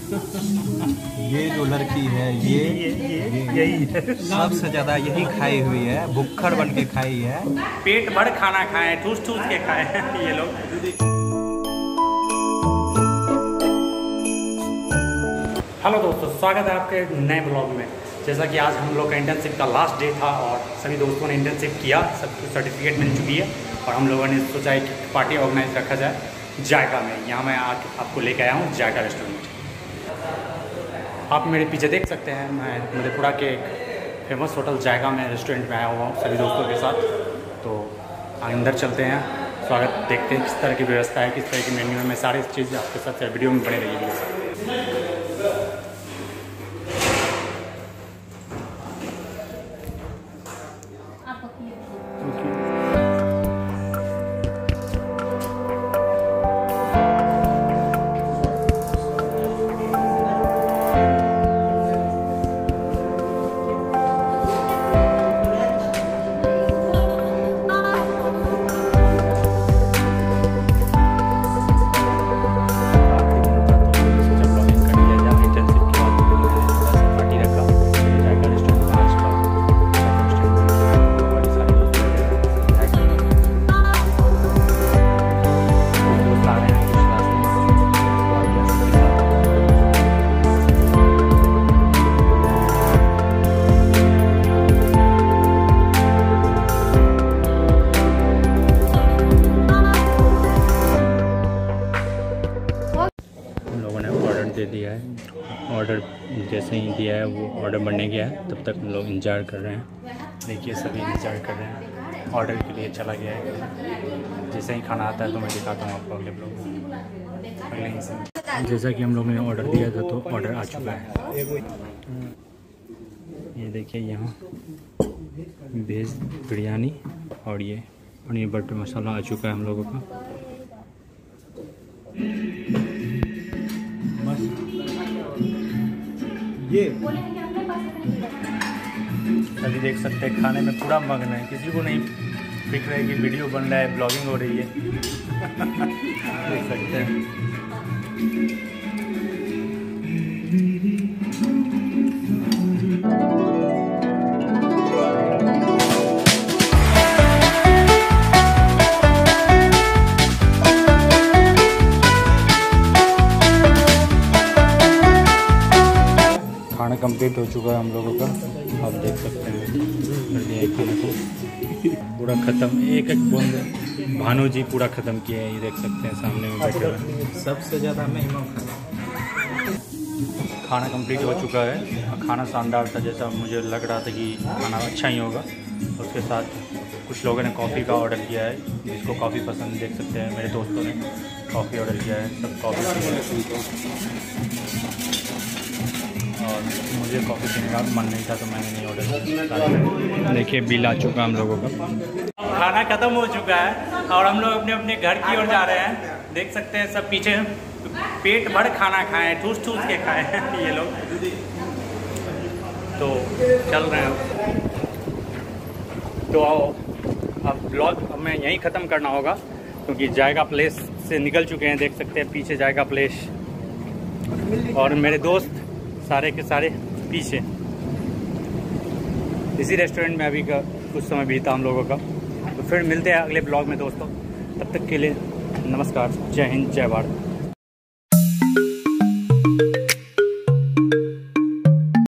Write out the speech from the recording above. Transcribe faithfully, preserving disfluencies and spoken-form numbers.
ये जो लड़की है ये ये ये यही है, सबसे ज्यादा यही खाई हुई है, भुक्खड़ बन के खाई है। पेट भर खाना खाए, ठूस ठूस के खाए हैं ये लोग। हेलो दोस्तों, स्वागत है आपके नए ब्लॉग में। जैसा कि आज हम लोग का इंटर्नशिप का लास्ट डे था और सभी दोस्तों ने इंटर्नशिप किया, सबको सर्टिफिकेट मिल चुकी है और हम लोगों ने सोचा है कि पार्टी ऑर्गेनाइज रखा जाए जायका में। यहाँ मैं आज आपको लेके आया हूँ जायका रेस्टोरेंट। आप मेरे पीछे देख सकते हैं, मैं मधेपुरा के एक फेमस होटल जायका में रेस्टोरेंट में आया हुआ हूँ सभी दोस्तों के साथ। तो अंदर चलते हैं, स्वागत देखते हैं किस तरह की व्यवस्था है, किस तरह की मेन्यू है। मैं सारी चीज़ आपके साथ वीडियो में बने रहिएगा। दे दिया है ऑर्डर, जैसे ही दिया है वो ऑर्डर बनने गया है, तब तक हम लोग इंतज़ार कर रहे हैं। देखिए सभी इंतज़ार कर रहे हैं, ऑर्डर के लिए चला गया है। जैसे ही खाना आता है तो मैं दिखाता हूँ आपको अगले ब्लॉग में, अगले ही से। जैसा कि हम लोग ने ऑर्डर दिया था तो ऑर्डर आ चुका है। ये देखिए यहाँ वेज बिरयानी और ये पनीर बटर मसाला आ चुका है हम लोगों का। ये अभी देख सकते हैं खाने में पूरा मग्न है, किसी को नहीं फिक्र है कि वीडियो बन रहा है, ब्लॉगिंग हो रही है। देख सकते हैं। खाना कंप्लीट हो चुका है हम लोगों का, आप देख सकते हैं। खाने को पूरा ख़त्म, एक एक बूंद भानु जी पूरा ख़त्म किए हैं। ये देख सकते हैं सामने में बैठे हुए। सबसे ज़्यादा मेहमान खाना खाना कंप्लीट हो चुका है। खाना शानदार था, जैसा मुझे लग रहा था कि खाना अच्छा ही होगा। उसके साथ कुछ लोगों ने कॉफ़ी का ऑर्डर किया है, जिसको कॉफ़ी पसंद, देख सकते हैं मेरे दोस्तों ने कॉफ़ी ऑर्डर किया है, सब कॉफ़ी। और मुझे कॉफ़ी पीने का मन नहीं था तो मैंने नहीं ऑर्डर। देखिए बिल आ चुका हम लोगों का। खाना ख़त्म हो चुका है और हम लोग अपने अपने घर की ओर जा रहे हैं। देख सकते हैं सब पीछे पेट भर खाना खाए, ठूस ठूस के खाए हैं ये लोग। तो चल रहे हैं, तो आओ अब ब्लॉग हमें यहीं ख़त्म करना होगा क्योंकि जायका प्लेस से निकल चुके हैं। देख सकते हैं पीछे जायका प्लेस और मेरे दोस्त सारे के सारे पीछे। इसी रेस्टोरेंट में अभी का कुछ समय बीता हम लोगों का। तो फिर मिलते हैं अगले ब्लॉग में दोस्तों, तब तक के लिए नमस्कार, जय हिंद, जय भारत।